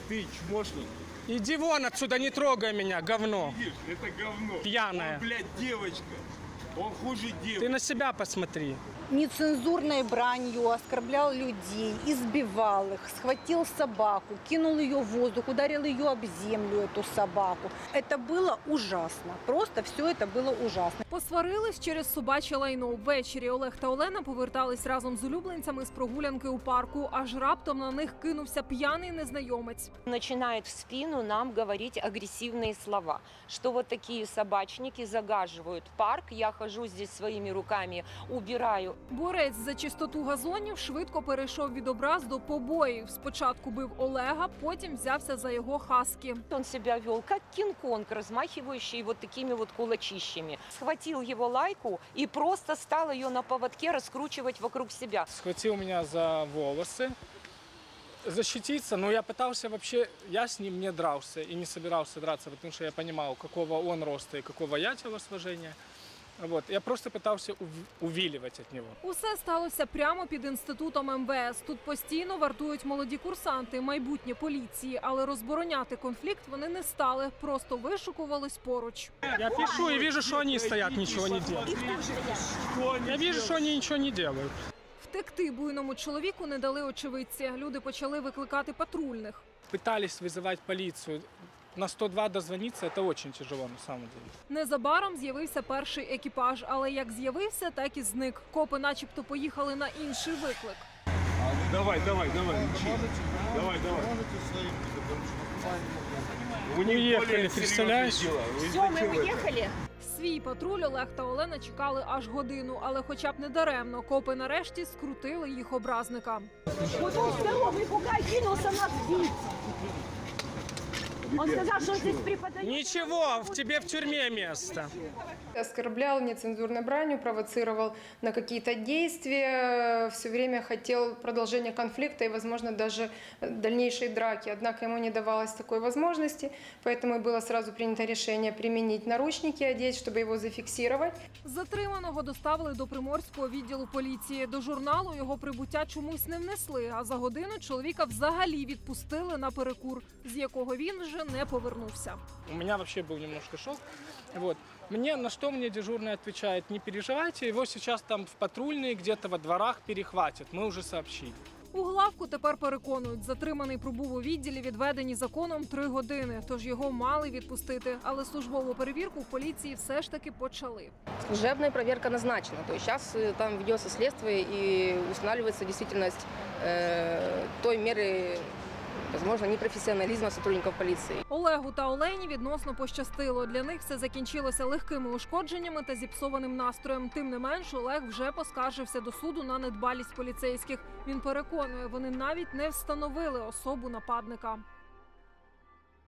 ты чмошник. Иди вон отсюда, не трогай меня, говно. Видишь, это говно. Пьяная. Он, блядь, девочка. Он хуже девочки. Ты на себя посмотри. Нецензурной бранью оскорблял людей, избивал их, схватил собаку, кинул ее в воздух, ударил ее об землю, эту собаку. Это было ужасно. Просто все это было ужасно. Посварились через собаче лайно. Ввечері Олег та Олена повертались разом з улюбленцями з прогулянки у парку. Аж раптом на них кинувся п'яний незнайомець. Начинает в спину нам говорить агрессивные слова, что вот такие собачники загаживают парк, я хожу здесь своими руками, убираю. Борець за чистоту газонів швидко перейшов від образ до побоїв. Спочатку бив Олега, потім взявся за його хаскі. Он себя вел как Кинг-Конг, размахивающий вот такими вот кулачищами. Схватил его лайку и просто стал ее на поводке раскручивать вокруг себя. Схватил меня за волосы, защититься, но я пытался вообще, я с ним не дрался и не собирался драться, потому что я понимал, какого он роста и какого я телосложения. Вот. Я просто пытался увиливать от него. Усе сталося прямо під інститутом МВС. Тут постійно вартують молоді курсанти, майбутнє поліції. Але розбороняти конфлікт вони не стали, просто вишукувались поруч. Я пишу и вижу, что они стоят, ничего не делают. Я вижу, что они ничего не делают. Втекти буйному чоловіку не дали очевидці. Люди почали викликати патрульних. Пытались вызывать полицию. На 102 дозвониться – это очень тяжело, на самом деле. Незабаром з'явився перший екіпаж, але як з'явився, так і зник. Копи начебто поїхали на інший виклик. Давай, давай, давай, учи. Давай, давай. Вы не Уехали, представляешь? Все, мы уехали. Свій патруль Олег та Олена чекали аж годину, але хоча б не даремно. Копи нарешті скрутили їх образника. Потом здоровый бугай кинулся на бить. Он сказал, что здесь преподает. Ничего, в тебе в тюрьме место. Оскорблял нецензурной бранью, провоцировал на какие-то действия, все время хотел продолжения конфликта и, возможно, даже дальнейшей драки. Однако ему не давалось такой возможности, поэтому и было сразу принято решение применить наручники, одеть, чтобы его зафиксировать. Затриманого доставили до Приморського відділу поліції. До журналу його прибуття чомусь не внесли, а за годину чоловіка взагалі відпустили на перекур, з якого він вже не повернувся. У меня вообще был немножко шок. Вот. На что мне дежурный отвечает: не переживайте, его сейчас там в патрульные где-то во дворах перехватят, мы уже сообщили. У главку тепер переконують, затриманий пробув у відділі, відведені законом 3 години, тож його мали відпустити. Але службову перевірку в поліції все ж таки почали. Служебная проверка назначена, то есть сейчас там ведется следствие и устанавливается действительность той меры, возможно, непрофесіоналізму сотрудників поліції. Олегу та Олені відносно пощастило. Для них все закінчилося легкими ушкодженнями та зіпсованим настроєм. Тим не менш, Олег вже поскаржився до суду на недбалість поліцейських. Він переконує, вони навіть не встановили особу нападника.